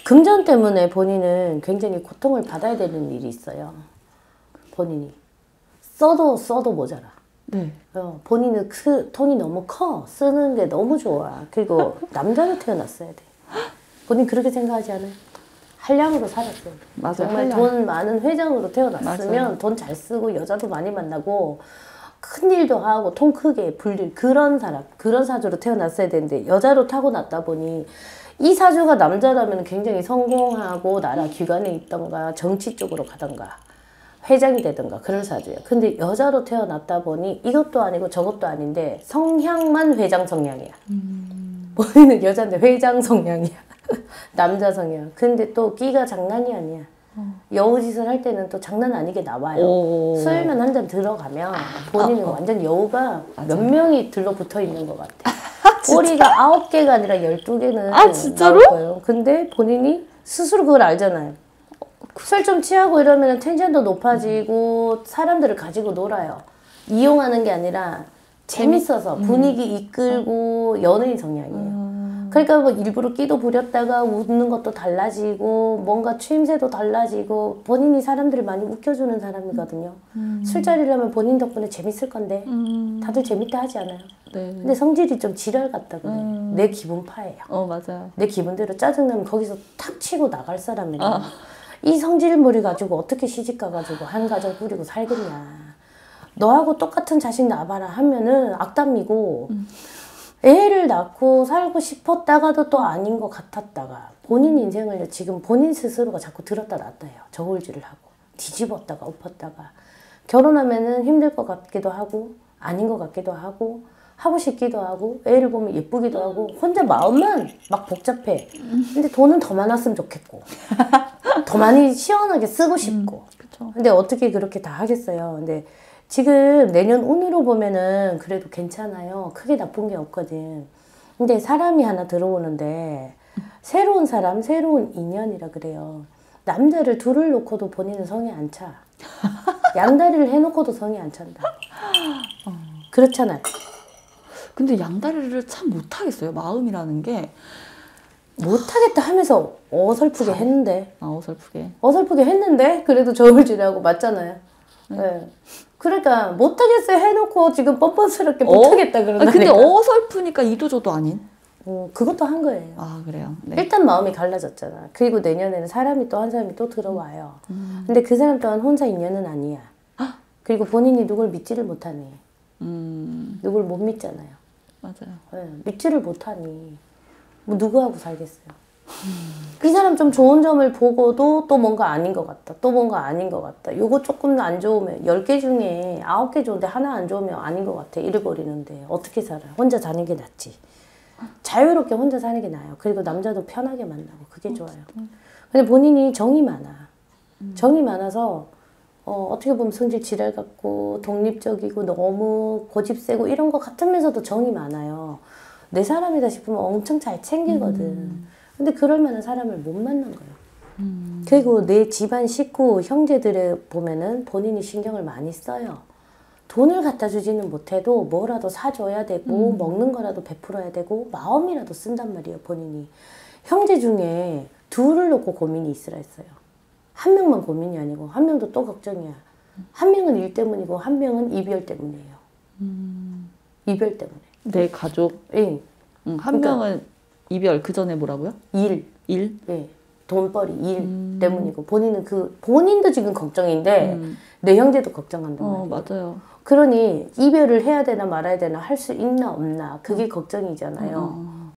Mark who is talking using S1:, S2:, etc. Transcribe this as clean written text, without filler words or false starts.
S1: 금전 때문에 본인은 굉장히 고통을 받아야 되는 일이 있어요. 본인이. 써도 모자라.
S2: 네.
S1: 본인은 그 돈이 너무 커. 쓰는 게 너무 좋아. 그리고 남자로 태어났어야 돼. 본인 그렇게 생각하지 않아요? 한량으로 살았어요.
S2: 맞아요.
S1: 정말
S2: 한량.
S1: 돈 많은 회장으로 태어났으면 돈 잘 쓰고 여자도 많이 만나고 큰 일도 하고 통 크게 불릴 그런 사람, 그런 사주로 태어났어야 되는데 여자로 타고났다 보니 이 사주가 남자라면 굉장히 성공하고 나라 기관에 있던가 정치 쪽으로 가던가 회장이 되던가 그런 사주예요. 근데 여자로 태어났다 보니 이것도 아니고 저것도 아닌데 성향만 회장 성향이야. 본인은 여자인데 회장 성향이야. 남자 성향. 근데 또 끼가 장난이 아니야. 여우짓을 할 때는 또 장난 아니게 나와요. 술만 한 잔 들어가면 본인은 완전 여우가 몇 명이 들러붙어 있는 것 같아. 꼬리가 9개가 아니라 12개는
S2: 진짜로?
S1: 나올 거예요. 근데 본인이 스스로 그걸 알잖아요. 술 좀 취하고 이러면 텐션도 높아지고 사람들을 가지고 놀아요. 이용하는 게 아니라 재밌어서 분위기 이끌고 연예인 성향이에요. 그러니까 뭐 일부러 끼도 부렸다가 웃는 것도 달라지고 뭔가 추임새도 달라지고 본인이 사람들을 많이 웃겨주는 사람이거든요. 술자리를 하면 본인 덕분에 재밌을 건데 다들 재밌다 하지 않아요.
S2: 네.
S1: 근데 성질이 좀 지랄 같다 그래. 내 기분 파예요.
S2: 맞아요.
S1: 내 기분대로 짜증나면 거기서 탁 치고 나갈 사람이에요. 이 성질머리 가지고 어떻게 시집 가가지고 한 가정 꾸리고 살겠냐. 너하고 똑같은 자식 낳아봐라 하면은 악담이고 애를 낳고 살고 싶었다가도 또 아닌 것 같았다가 본인 인생을 지금 본인 스스로가 자꾸 들었다 놨다 해요. 저울질을 하고 뒤집었다가 엎었다가 결혼하면은 힘들 것 같기도 하고 아닌 것 같기도 하고 하고 싶기도 하고 애를 보면 예쁘기도 하고 혼자 마음만 막 복잡해. 근데 돈은 더 많았으면 좋겠고 더 많이 시원하게 쓰고 싶고 근데 어떻게 그렇게 다 하겠어요. 근데 지금 내년 운으로 보면은 그래도 괜찮아요. 크게 나쁜 게 없거든. 근데 사람이 하나 들어오는데 새로운 사람, 새로운 인연이라 그래요. 남자를 둘을 놓고도 본인은 성이 안 차. 양다리를 해놓고도 성이 안 찬다. 그렇잖아요.
S2: 근데 양다리를 참 못하겠어요. 마음이라는 게.
S1: 못하겠다 하면서 어설프게 했는데.
S2: 어설프게
S1: 했는데 그래도 저울질하고 맞잖아요. 네. 그러니까 못하겠어요 해놓고 지금 뻔뻔스럽게 못하겠다 그러니까.
S2: 근데 어설프니까 이도저도 아닌?
S1: 그것도 한 거예요.
S2: 그래요? 네.
S1: 일단 마음이 갈라졌잖아. 그리고 내년에는 사람이 또 한 사람이 또 들어와요. 근데 그 사람 또한 혼자 인연은 아니야. 그리고 본인이 누굴 믿지를 못하니. 누굴 못 믿잖아요.
S2: 맞아요.
S1: 네, 믿지를 못하니 뭐 누구하고 살겠어요. 이 사람 좀 좋은 점을 보고도 또 뭔가 아닌 것 같다. 또 뭔가 아닌 것 같다. 요거 조금 안 좋으면 10개 중에 9개 좋은데 하나 안 좋으면 아닌 것 같아. 이래버리는데 어떻게 살아? 혼자 사는 게 낫지. 자유롭게 혼자 사는 게 나아요. 그리고 남자도 편하게 만나고 그게 좋아요. 근데 본인이 정이 많아. 정이 많아서 어떻게 보면 성질 지랄 같고 독립적이고 너무 고집 세고 이런 것 같으면서도 정이 많아요. 내 사람이다 싶으면 엄청 잘 챙기거든. 근데 그럴 만한 사람을 못 만난 거예요. 그리고 내 집안 식구, 형제들을 보면은 본인이 신경을 많이 써요. 돈을 갖다 주지는 못해도 뭐라도 사줘야 되고 먹는 거라도 베풀어야 되고 마음이라도 쓴단 말이에요. 본인이. 형제 중에 둘을 놓고 고민이 있으라 했어요. 한 명만 고민이 아니고 한 명도 또 걱정이야. 한 명은 일 때문이고 한 명은 이별 때문이에요. 이별 때문에.
S2: 내 가족?
S1: 예.
S2: 한
S1: 그러니까,
S2: 명은 이별, 그 전에 뭐라고요?
S1: 일.
S2: 일?
S1: 예. 돈벌이, 일 때문이고 본인은 본인도 지금 걱정인데 내 형제도 걱정한단 말이에요.
S2: 맞아요.
S1: 그러니 이별을 해야 되나 말아야 되나 할 수 있나 없나 그게 걱정이잖아요.